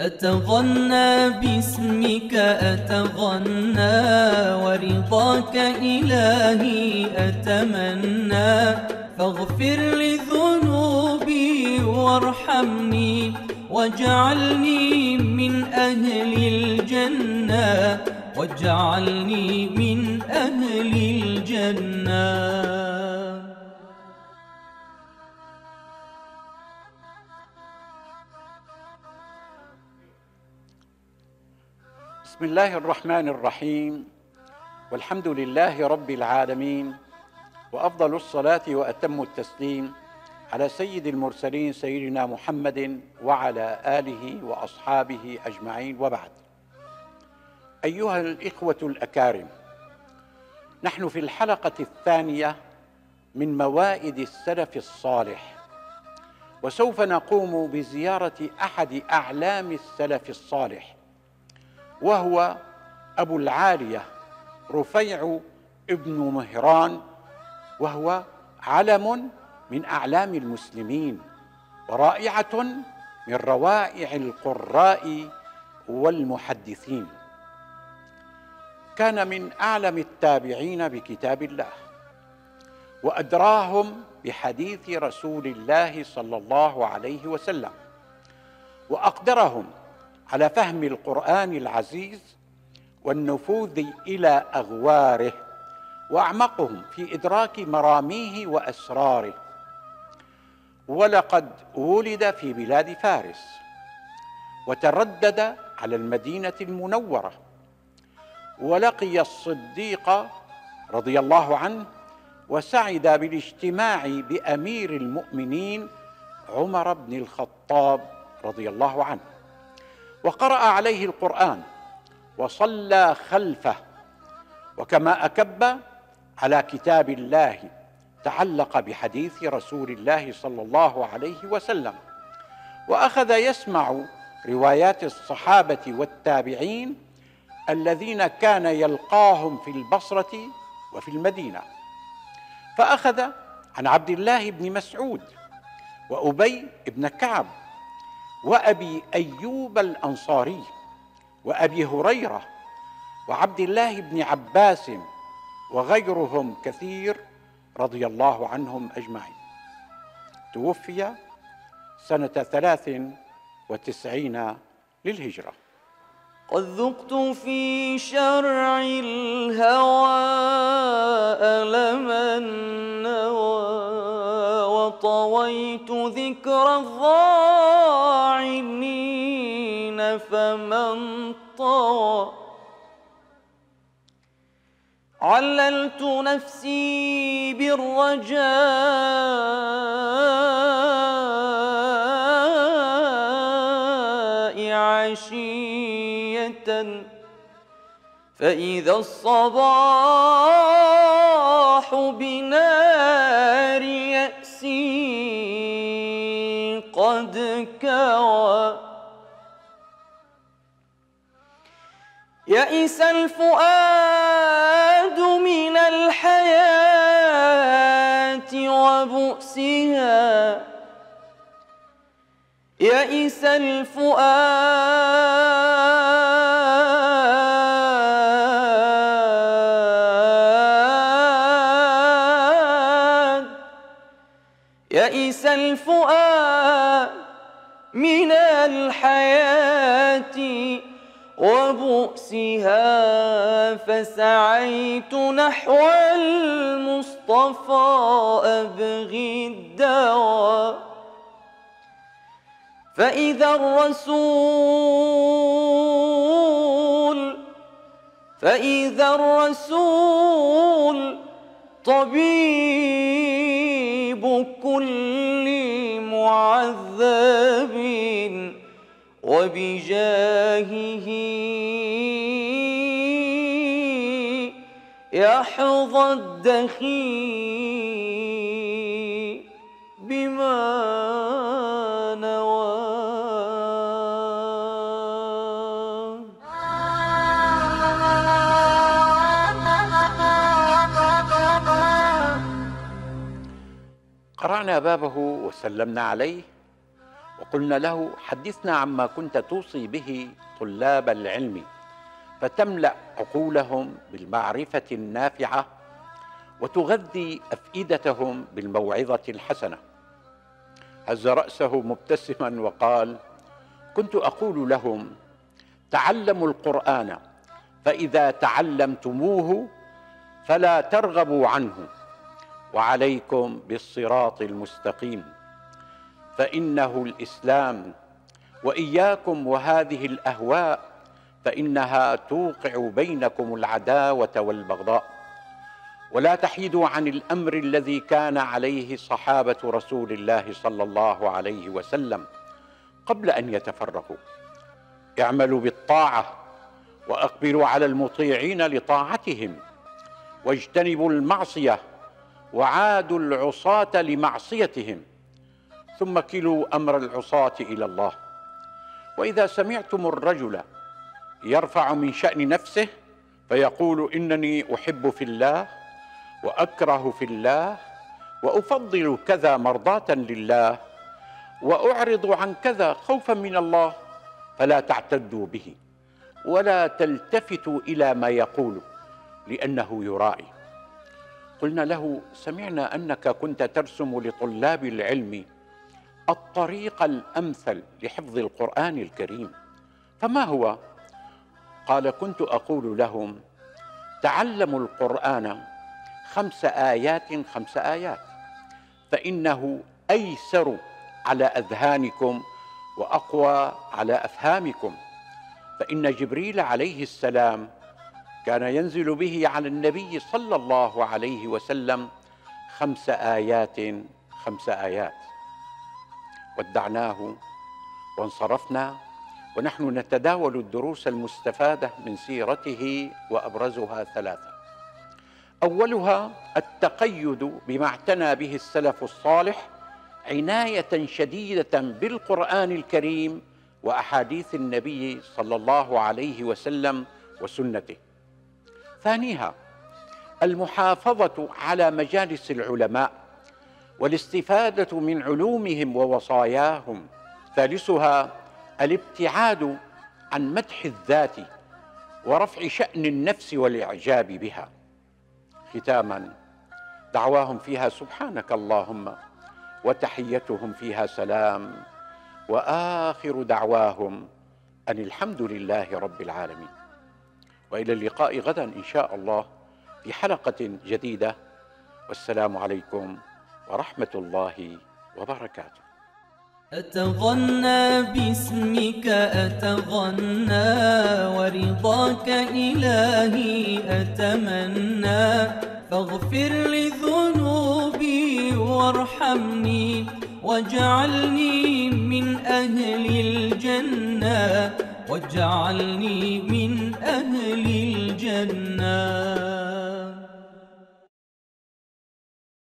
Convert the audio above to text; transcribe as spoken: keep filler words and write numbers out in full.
أتغنى باسمك أتغنى ورضاك إلهي أتمنى، فاغفر لذنوبي وارحمني واجعلني من أهل الجنة، واجعلني من أهل الجنة. بسم الله الرحمن الرحيم، والحمد لله رب العالمين، وأفضل الصلاة وأتم التسليم على سيد المرسلين سيدنا محمد وعلى آله وأصحابه أجمعين، وبعد. أيها الإخوة الأكارم، نحن في الحلقة الثانية من موائد السلف الصالح، وسوف نقوم بزيارة أحد أعلام السلف الصالح، وهو أبو العالية رفيع ابن مهران، وهو علم من أعلام المسلمين ورائعة من روائع القراء والمحدثين. كان من أعلم التابعين بكتاب الله، وأدراهم بحديث رسول الله صلى الله عليه وسلم، وأقدرهم على فهم القرآن العزيز والنفوذ إلى أغواره، وأعمقهم في إدراك مراميه وأسراره. ولقد ولد في بلاد فارس، وتردد على المدينة المنورة، ولقي الصديق رضي الله عنه، وسعد بالاجتماع بأمير المؤمنين عمر بن الخطاب رضي الله عنه، وقرأ عليه القرآن وصلى خلفه. وكما أكب على كتاب الله تعلق بحديث رسول الله صلى الله عليه وسلم، وأخذ يسمع روايات الصحابة والتابعين الذين كان يلقاهم في البصرة وفي المدينة، فأخذ عن عبد الله بن مسعود وأبي بن كعب وأبي أيوب الأنصاري وأبي هريرة وعبد الله بن عباس وغيرهم كثير رضي الله عنهم أجمعين. توفي سنة ثلاث وتسعين للهجرة. قد ذقت في شرع الهوى ألم النوى، وطويت ذكر الظالمين فمن طوى. عللت نفسي بالرجاء عشية، فإذا الصباح بنار يأسي قد كوى. يئس الفؤاد من الحياة وبؤسها، يئس الفؤاد يئس الفؤاد من الحياة وبؤسها، فسعيت نحو المصطفى أبغي الدواء. فإذا الرسول فإذا الرسول طبيب كل معذب، وبجاهه يحظى الدخي بما نوى. قرأنا بابه وسلمنا عليه، وقلنا له: حدثنا عما كنت توصي به طلاب العلم فتملأ عقولهم بالمعرفة النافعة وتغذي أفئدتهم بالموعظة الحسنة. هز رأسه مبتسما وقال: كنت أقول لهم: تعلموا القرآن، فإذا تعلمتموه فلا ترغبوا عنه، وعليكم بالصراط المستقيم، فإنه الإسلام، وإياكم وهذه الأهواء، فإنها توقع بينكم العداوة والبغضاء. ولا تحيدوا عن الأمر الذي كان عليه صحابة رسول الله صلى الله عليه وسلم قبل أن يتفرقوا. اعملوا بالطاعة وأقبلوا على المطيعين لطاعتهم، واجتنبوا المعصية وعادوا العصاة لمعصيتهم، ثم كلوا أمر العصاة إلى الله. وإذا سمعتم الرجل يرفع من شأن نفسه فيقول: إنني أحب في الله وأكره في الله وأفضل كذا مرضاة لله وأعرض عن كذا خوفا من الله، فلا تعتدوا به ولا تلتفتوا إلى ما يقول لأنه يرائي. قلنا له: سمعنا أنك كنت ترسم لطلاب العلم الطريق الأمثل لحفظ القرآن الكريم، فما هو؟ قال: كنت أقول لهم: تعلموا القرآن خمس آيات خمس آيات، فإنه أيسر على أذهانكم وأقوى على أفهامكم. فإن جبريل عليه السلام كان ينزل به على النبي صلى الله عليه وسلم خمس آيات خمس آيات. ودعناه وانصرفنا ونحن نتداول الدروس المستفادة من سيرته، وأبرزها ثلاثة. أولها التقيد بما اعتنى به السلف الصالح عناية شديدة بالقرآن الكريم وأحاديث النبي صلى الله عليه وسلم وسنته. ثانيها المحافظة على مجالس العلماء والاستفادة من علومهم ووصاياهم. ثالثها الابتعاد عن مدح الذات ورفع شأن النفس والإعجاب بها. ختاما دعواهم فيها سبحانك اللهم، وتحيتهم فيها سلام، وآخر دعواهم أن الحمد لله رب العالمين. وإلى اللقاء غدا إن شاء الله في حلقة جديدة، والسلام عليكم ورحمة الله وبركاته. أتغنى باسمك أتغنى، ورضاك إلهي أتمنى، فاغفر لذنوبي وارحمني، واجعلني من أهل الجنة، واجعلني من أهل الجنة.